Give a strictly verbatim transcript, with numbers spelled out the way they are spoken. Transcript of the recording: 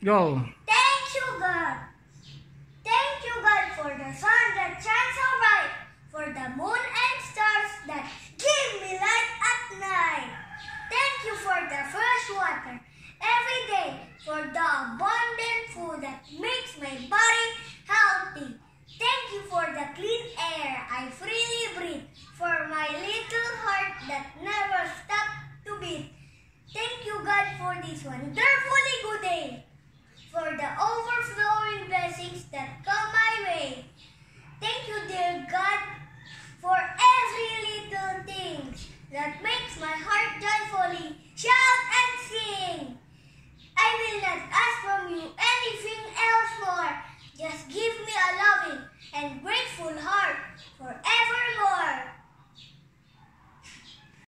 Go. Thank you, God. Thank you, God, for the sun that shines so bright, for the moon and stars that give me light at night. Thank you for the fresh water every day, for the abundant food that makes my body healthy. Thank you for the clean air I freely breathe, for my little heart that never stops to beat. Thank you, God, for this wonderfully good day, for the overflowing blessings that come my way. Thank you, dear God, for every little thing that makes my heart joyfully shout and sing. I will not ask from you anything else more. Just give me a loving and grateful heart for